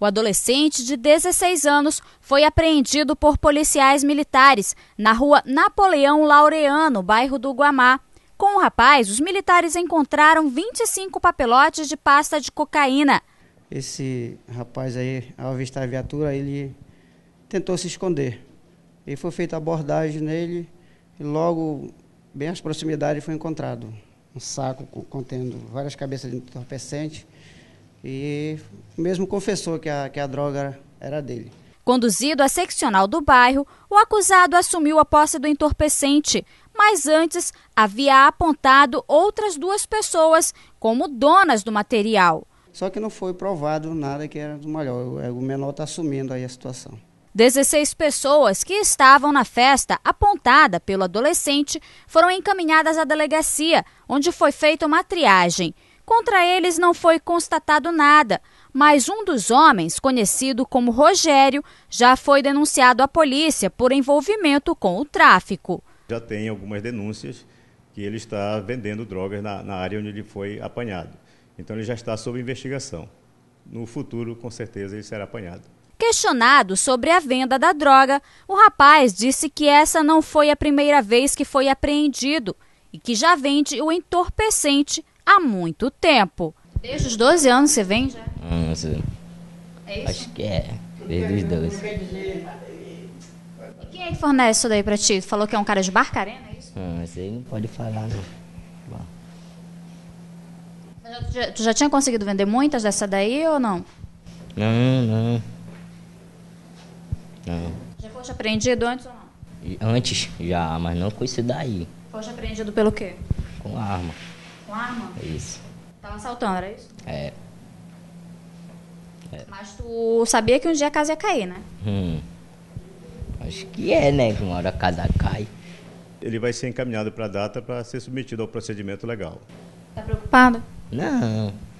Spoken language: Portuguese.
O adolescente de 16 anos foi apreendido por policiais militares na rua Napoleão Laureano, bairro do Guamá. Com o rapaz, os militares encontraram 25 papelotes de pasta de cocaína. Esse rapaz aí, ao avistar a viatura, ele tentou se esconder. E foi feita a abordagem nele e logo, bem às proximidades, foi encontrado um saco contendo várias cabeças de entorpecente e mesmo confessou que a droga era dele. Conduzido à seccional do bairro, o acusado assumiu a posse do entorpecente, mas antes havia apontado outras 2 pessoas como donas do material. Só que não foi provado nada que era do maior. O menor está assumindo aí a situação. 16 pessoas que estavam na festa apontada pelo adolescente foram encaminhadas à delegacia, onde foi feita uma triagem. Contra eles não foi constatado nada, mas um dos homens, conhecido como Rogério, já foi denunciado à polícia por envolvimento com o tráfico. Já tem algumas denúncias que ele está vendendo drogas na área onde ele foi apanhado. Então ele já está sob investigação. No futuro, com certeza, ele será apanhado. Questionado sobre a venda da droga, o rapaz disse que essa não foi a primeira vez que foi apreendido e que já vende o entorpecente há muito tempo. Desde os 12 anos você vende? É isso? Acho que é, desde os 12. E quem é que fornece isso daí pra ti? Tu falou que é um cara de Barcarena, é isso? Isso aí não pode falar, não. Bom. Tu já tinha conseguido vender muitas dessa daí ou não? Não. Já foste apreendido antes ou não? Antes já, mas não com isso daí. Foste apreendido pelo quê? Com arma. Com arma? Isso. Tava assaltando, era isso? É. Mas tu sabia que um dia a casa ia cair, né? Acho que é, né? Que uma hora a casa cai. Ele vai ser encaminhado para a data para ser submetido ao procedimento legal. Tá preocupado? Não.